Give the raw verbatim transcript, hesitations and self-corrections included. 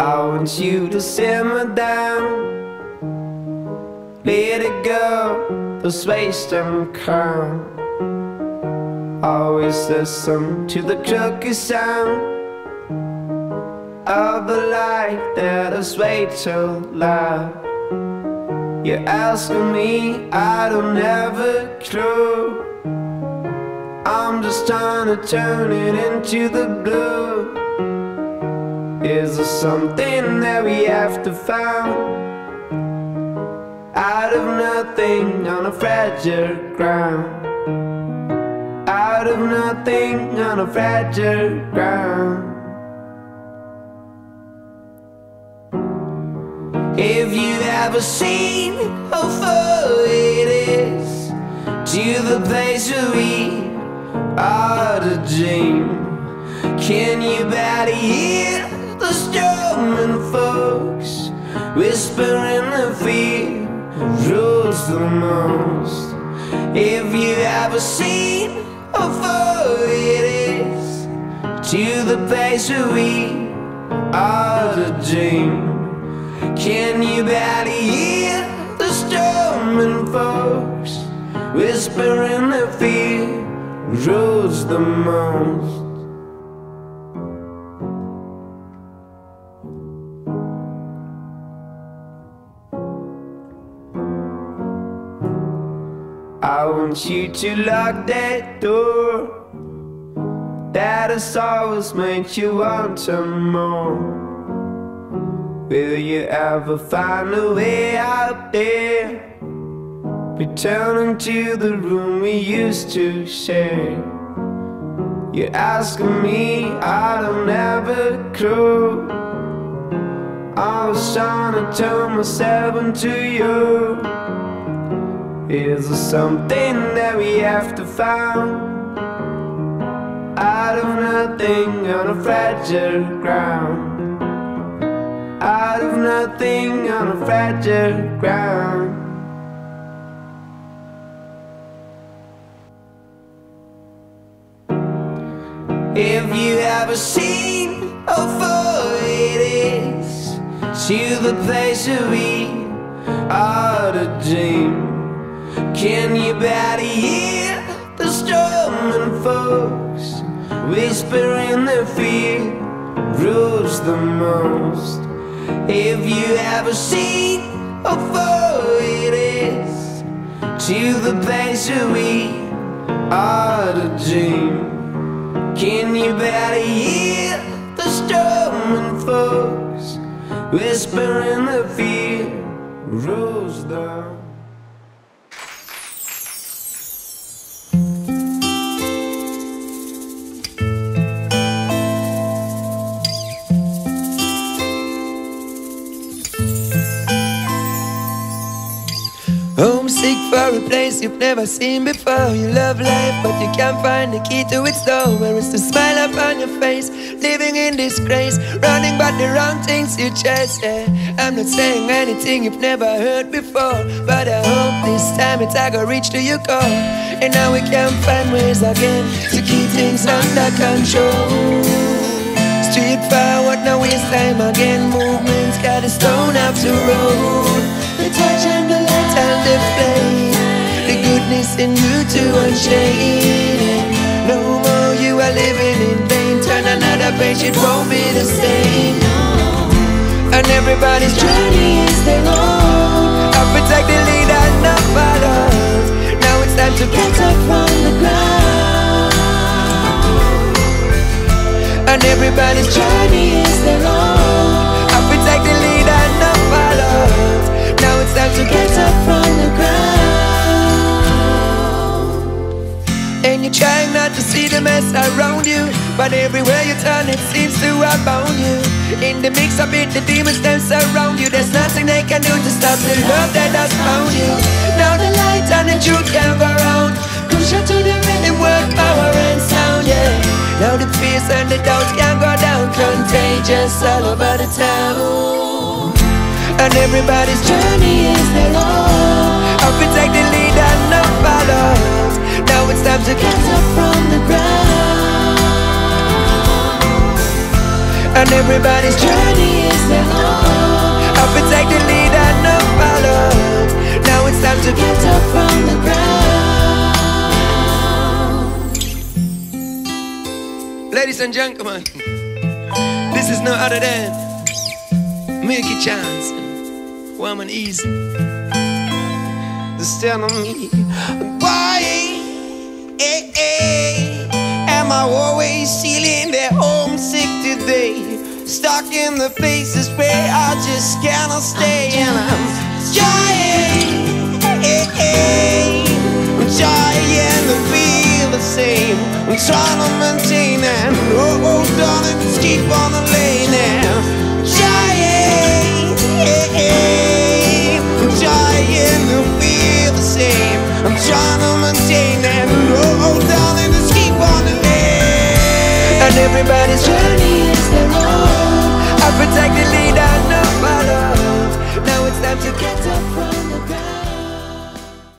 I want you to simmer down, let it go, those waste and crown. Always listen to the crooked sound of the light that is way too loud. You're asking me, I don't have a clue. I'm just trying to turn it into the blue. Is there something that we have to find? Out of nothing on a fragile ground. Out of nothing on a fragile ground. Have you ever seen how far it is to the place where we are to dream? Can you barely hear the storming folks whispering the fear rules the most? Have you ever seen how far it is to the place where we are to dream? Can you barely hear the storming folks whispering the fear rules the most? I want you to lock that door that has always made you want some more. Will you ever find a way out there, returning to the room we used to share? You're asking me, I don't have a clue. I was trying to turn myself into you. Is there something that we have to find? Out of nothing on a fragile ground. Out of nothing on a fragile ground. Have you ever seen how far it is to the place where we are to dream? Can you barely hear the storming folks whispering their fear rules the most? Have you ever seen how far it is to the place where we are to dream? Can you barely hear the storming folks whispering the fear rules the Homesick for a place you've never seen before. You love life, but you can't find the key to its door. Where is the smile upon your face? Living in disgrace, running but the wrong things you chase, yeah. I'm not saying anything you've never heard before, but I hope this time it's I go reach to your core. And now we can find ways again to keep things under control. Street forward, no waste time again. Movements got a stone up to road. The touch and the light and the flame, the goodness in you to unshaded. No more you are living in vain. Turn another page, it won't be the same. And everybody's journey is their own. I protect the lead and not follow. Now it's time to get up from the ground. And everybody's journey is their own. I protect the lead and not follow. Now it's time to get up from the ground. And you're trying not to see the mess around you, but everywhere you turn it seems to abound you. In the mix up it, the demons them surround you. There's nothing they can do to stop the love that has found you. Now the light and the truth can go round. Push out to the rhythm, word, power and sound, yeah. Now the fears and the doubts can go down. Contagious all over the town. And everybody's journey is their own. I'll protect the lead and not follow. Now it's time to get up from the ground. and everybody's journey is their own. I protect the lead and no follow. Now it's time to get up from the ground. Ladies and gentlemen, this is no other than Milky Chance, warm and easy. Just tell me, why eh, eh, am I always feeling that homesick today? Stuck in the places where I just cannot stay. And I'm trying, eh, eh, I'm trying to feel the same. I'm trying to maintain and oh, oh darling, just keep on the lane now. Trying, eh, eh, I'm trying to feel the same. I'm trying to maintain and oh, oh darling, just keep on the lane. And everybody's journey is their own. I protect the leader